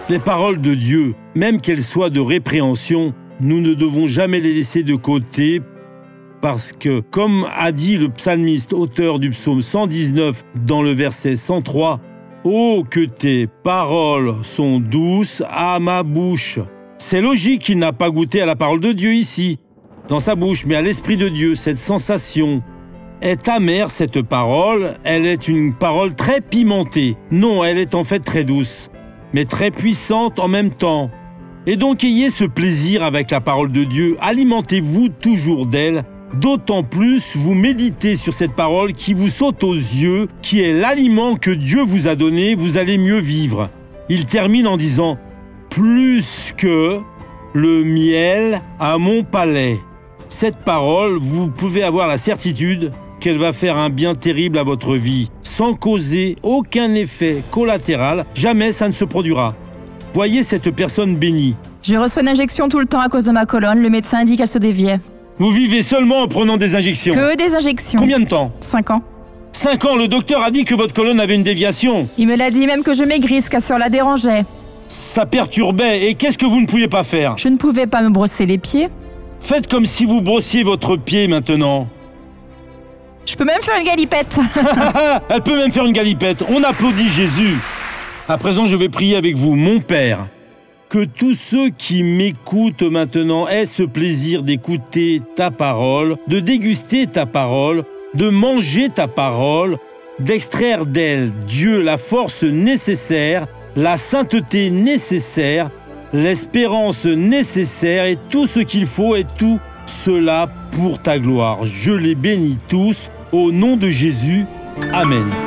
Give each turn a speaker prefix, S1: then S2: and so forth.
S1: Les paroles de Dieu, même qu'elles soient de répréhension, nous ne devons jamais les laisser de côté parce que, comme a dit le psalmiste, auteur du psaume 119 dans le verset 103, « Oh, que tes paroles sont douces à ma bouche !» C'est logique qu'il n'a pas goûté à la parole de Dieu ici, dans sa bouche, mais à l'Esprit de Dieu, cette sensation. Est amère cette parole, elle est une parole très pimentée. Non, elle est en fait très douce, mais très puissante en même temps. Et donc ayez ce plaisir avec la parole de Dieu, alimentez-vous toujours d'elle, d'autant plus vous méditez sur cette parole qui vous saute aux yeux, qui est l'aliment que Dieu vous a donné, vous allez mieux vivre. Il termine en disant « plus que le miel à mon palais ». Cette parole, vous pouvez avoir la certitude qu'elle va faire un bien terrible à votre vie, sans causer aucun effet collatéral, jamais ça ne se produira. Voyez cette personne bénie.
S2: Je reçois une injection tout le temps à cause de ma colonne, le médecin dit qu'elle se déviait.
S1: Vous vivez seulement en prenant des injections.
S2: Que des injections.
S1: Combien de temps?
S2: 5 ans.
S1: 5 ans, le docteur a dit que votre colonne avait une déviation.
S2: Il me l'a dit même que je maigrisse, qu'à cela dérangeait.
S1: Ça perturbait, et qu'est-ce que vous ne pouviez pas faire?
S2: Je ne pouvais pas me brosser les pieds.
S1: Faites comme si vous brossiez votre pied maintenant.
S2: Je peux même faire une galipette.
S1: Elle peut même faire une galipette. On applaudit Jésus. À présent, je vais prier avec vous, mon Père. Que tous ceux qui m'écoutent maintenant aient ce plaisir d'écouter ta parole, de déguster ta parole, de manger ta parole, d'extraire d'elle, Dieu, la force nécessaire, la sainteté nécessaire, l'espérance nécessaire et tout ce qu'il faut et tout cela pour ta gloire. Je les bénis tous au nom de Jésus. Amen.